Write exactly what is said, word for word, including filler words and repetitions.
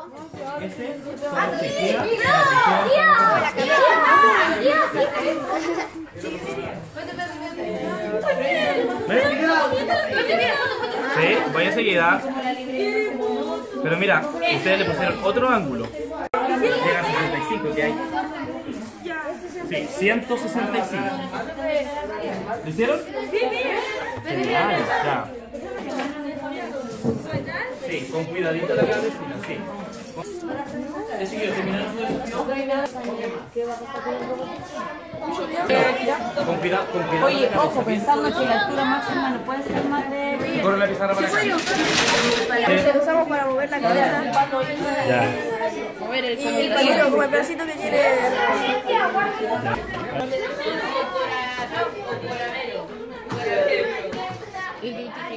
Ese solo se queda sí, voy enseguida. Pero mira, ustedes le pusieron otro ángulo. Llega a sesenta y cinco, ¿qué hay? Sí, ciento sesenta y cinco. ¿Lo hicieron? Genial, ya. Sí, con cuidadito la cabecita, sí. Con cuidado, con cuidado. Oye, ojo, pensando que la altura máxima no puede ser más de... Corre la pizarra para acá. Lo usamos para mover la cabeza. Ya. Mover el palito, como el pedacito que tiene. Y